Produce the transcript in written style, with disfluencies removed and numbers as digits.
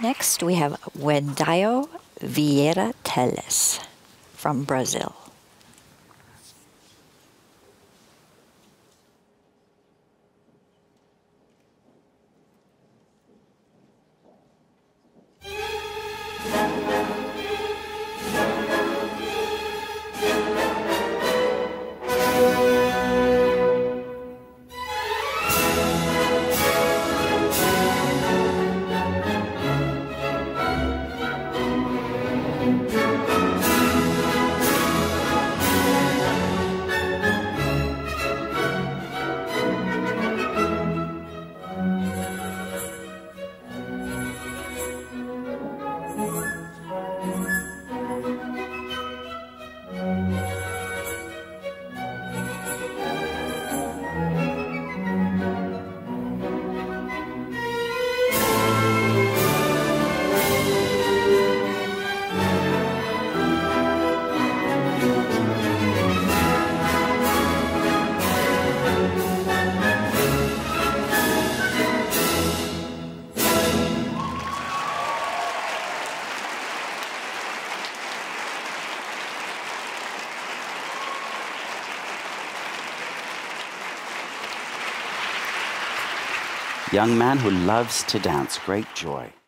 Next, we have Wedaio Vieira Teles from Brazil. Young man who loves to dance, great joy.